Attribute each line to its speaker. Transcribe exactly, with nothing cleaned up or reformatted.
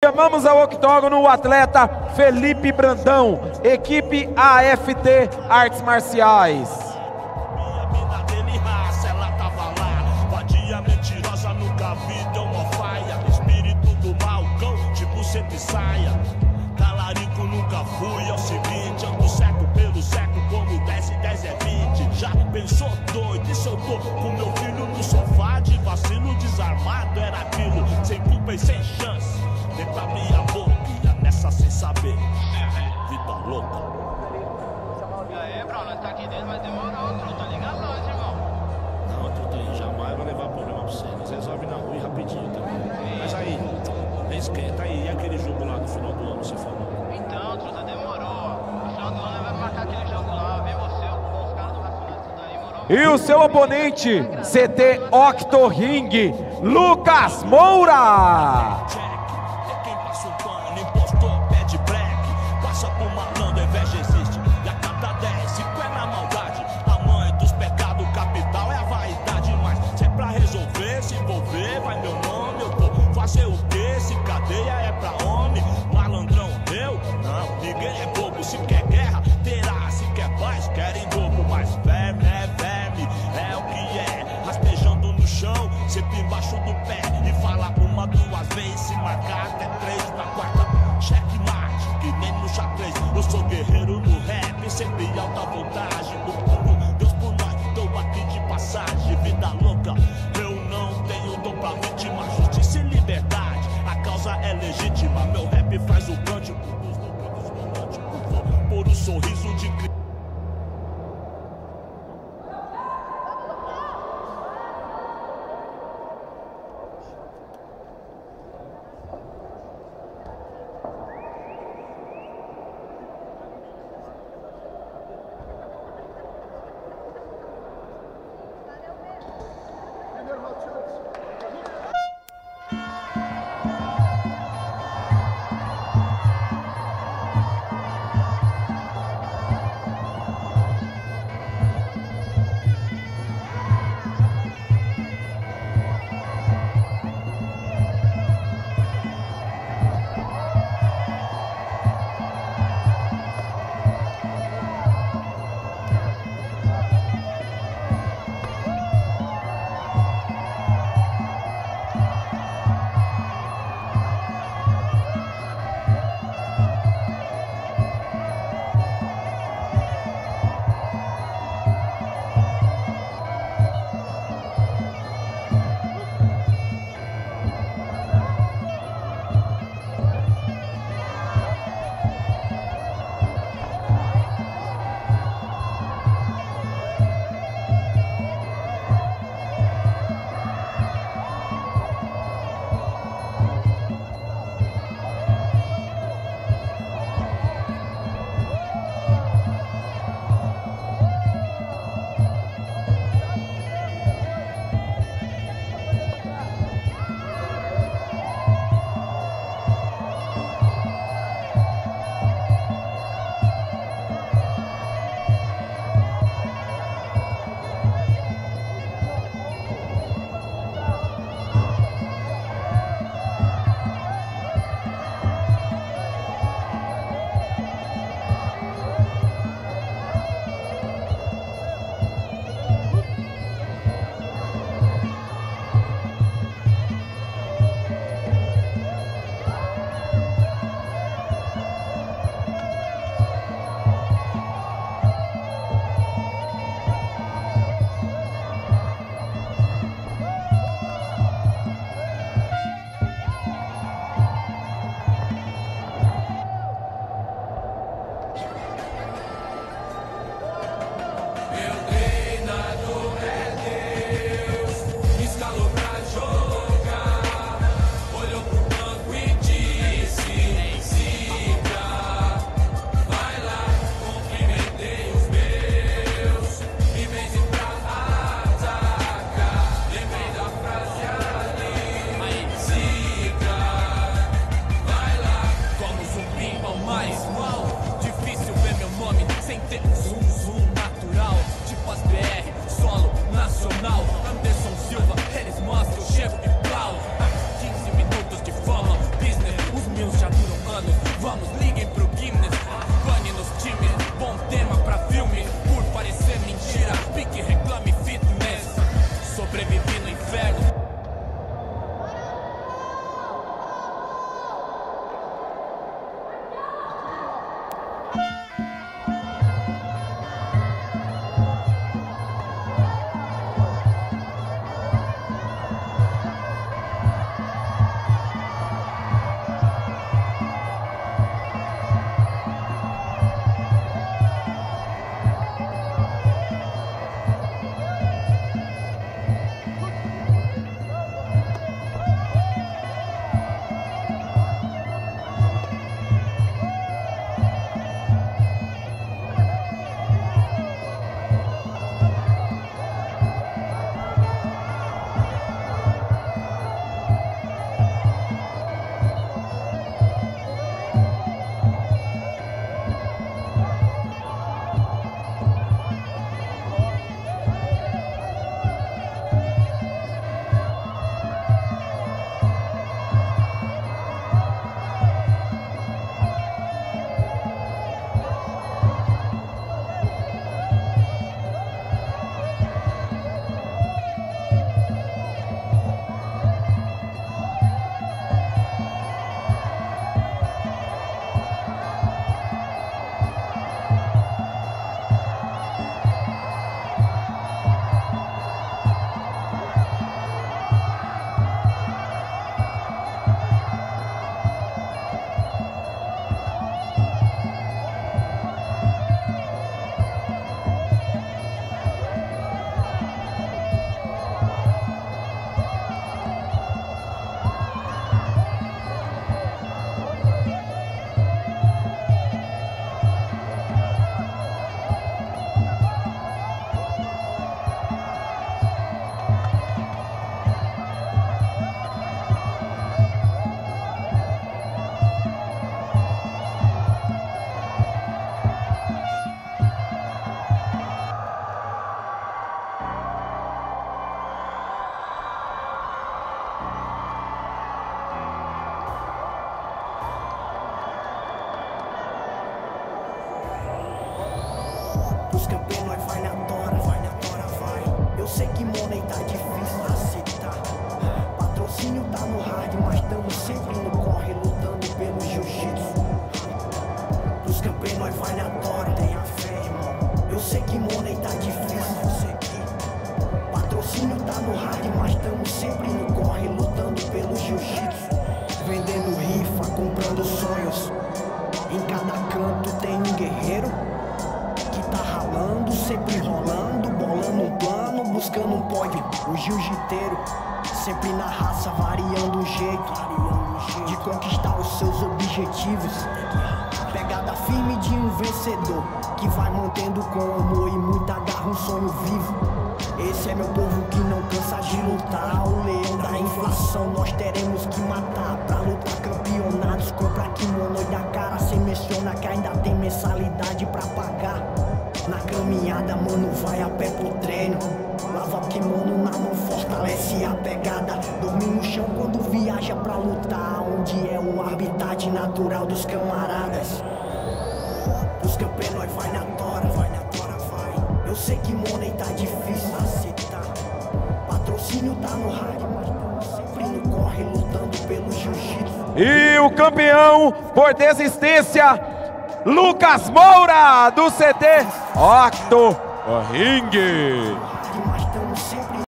Speaker 1: Chamamos ao octógono o atleta Felipe Brandão, equipe A F T Artes Marciais.
Speaker 2: Mentirosa nunca vi, deu uma faia. Espírito do mal, cão, tipo sempre saia. Talarico nunca fui, é o seguinte: ando certo pelo certo, como dez e dez é vinte. Já pensou doido? E se eu tô com meu filho no sofá de vacilo desarmado? Era aquilo, sem culpa e sem chance. Nem pra minha boca, ia nessa sem saber. Vida louca.
Speaker 3: E aí, bro, nós tá aqui dentro, mas demorou, não tá ligado nós, irmão.
Speaker 2: Não, tu tem, jamais vai levar problema pra você. Nós resolve na rua e rapidinho também. Mas aí, nem esquenta aí, e aquele jogo lá no final do ano, você falou?
Speaker 3: Então, truta, demorou. No final do ano vai marcar aquele jogo lá, vem você com os caras do Racionais, isso daí, morou.
Speaker 1: E o seu oponente, C T Octo Ring, Lucas Moura.
Speaker 2: Fazer o que? Se cadeia é pra homem, malandrão eu? Não, ninguém é bobo. Se quer guerra, terá. Se quer paz, querem dobro. Mas verme é verme, é o que é. Rastejando no chão, sempre embaixo do pé. E fala uma, duas vezes, se marcar até três. Na quarta, cheque mate, que nem no xadrez. Eu sou guerreiro no rap, sempre alta voltagem. Deus por nós, tô aqui de passagem. Vida louca, eu não tenho dom pra vítima. Justiça e liberdade, a causa é legítima. Meu rap faz o cântico dos loucos românticos. Por um sorriso de Cristo.
Speaker 4: mil já duram anos. Vamos, liguem pro Guinness, bane nos times. Bom tema pra filme, por parecer mentira. Pique, reclame, fitness. Sobrevivi no inferno.
Speaker 5: Os campeões nós vai na tora, vai na tora, vai. Eu sei que money tá difícil aceitar. Patrocínio tá no hard, mas tamo sempre no corre, lutando pelo jiu-jitsu. Os campeões nós vai na tora, tenha fé, irmão. Eu sei que money tá difícil, eu sei que patrocínio tá no hard, mas tamo sempre no corre, lutando pelo jiu-jitsu. Vendendo rifa, comprando sonhos. Em cada canto tem um guerreiro que tá ralando, sempre rolando, bolando um plano, buscando um pódio. O jiu-jiteiro, sempre na raça, variando o jeito de conquistar os seus objetivos. Pegada firme de um vencedor, que vai mantendo com amor e muita garra um sonho vivo. Esse é meu povo que não cansa de lutar. O leão da inflação nós teremos que matar. Pra lutar campeonatos, compra kimono e da cara. Cê menciona que ainda tem mensalidade pra pagar. Na caminhada, mano, vai a pé pro treino. Lava o kimono na mão, fortalece a pegada. Dorme no chão quando viaja pra lutar. Onde é o habitat natural dos camaradas. Os campeões nós vai na tora, vai na tora, vai. Eu sei que money tá difícil aceitar. Patrocínio tá no hard, mas tamo sempre no corre, lutando pelo jiu-jitsu.
Speaker 1: E o campeão por desistência, Lucas Moura, do C T Octo Ring.